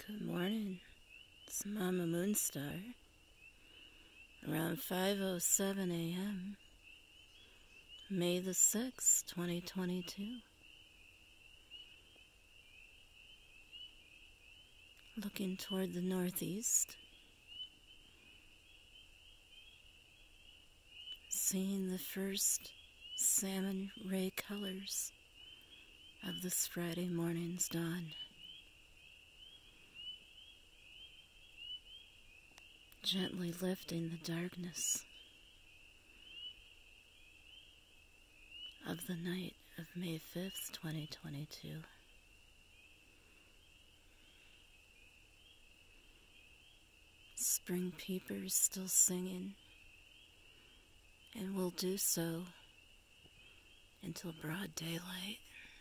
Good morning. It's Mama Moonstar. Around 5:07 a.m., May the 6th, 2022. Looking toward the northeast, seeing the first salmon ray colors of this Friday morning's dawn. Gently lifting the darkness of the night of May 5th, 2022. Spring peepers still singing, and will do so until broad daylight.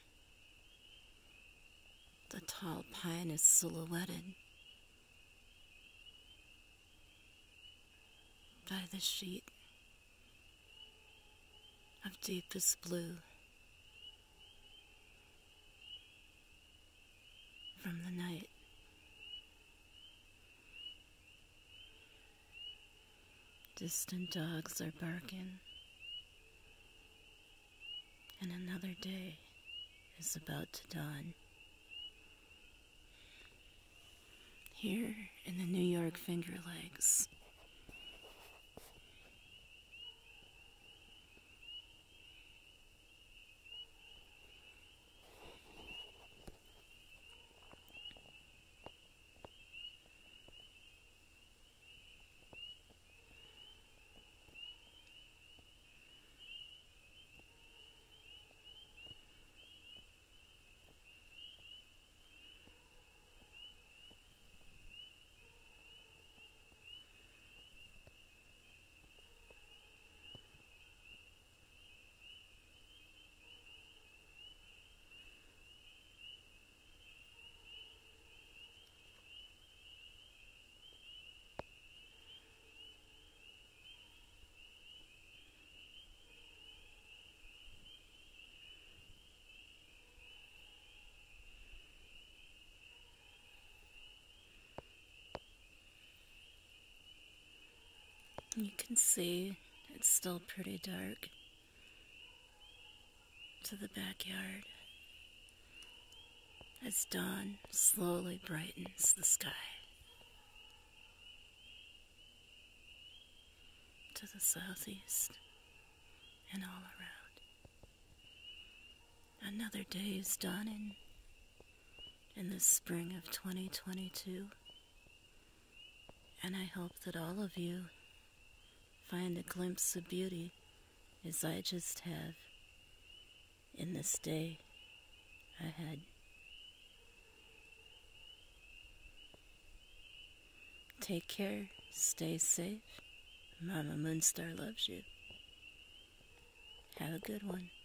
The tall pine is silhouetted by the sheet of deepest blue from the night. Distant dogs are barking, and another day is about to dawn. Here in the New York Finger Lakes, you can see it's still pretty dark to the backyard as dawn slowly brightens the sky. To the southeast and all around. Another day is dawning in the spring of 2022, and I hope that all of you find a glimpse of beauty as I just have in this day ahead. Take care, stay safe. Mama Moonstar loves you. Have a good one.